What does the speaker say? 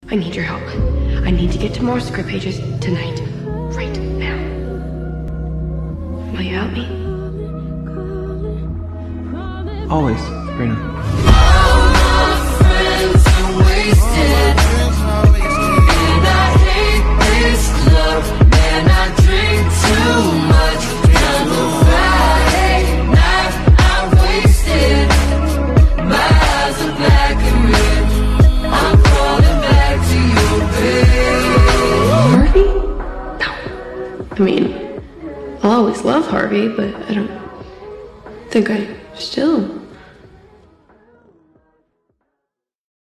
I need your help. I need to get to more script pages tonight. Right now. Will you help me? Always, Sabrina. All my friends are wasted, and I hate this club. Man, I drink too much. On a Friday night, I'm wasted. My eyes are black and red. I'm crawling back to your bed. Harvey? No. I mean, I'll always love Harvey, but I don't think I still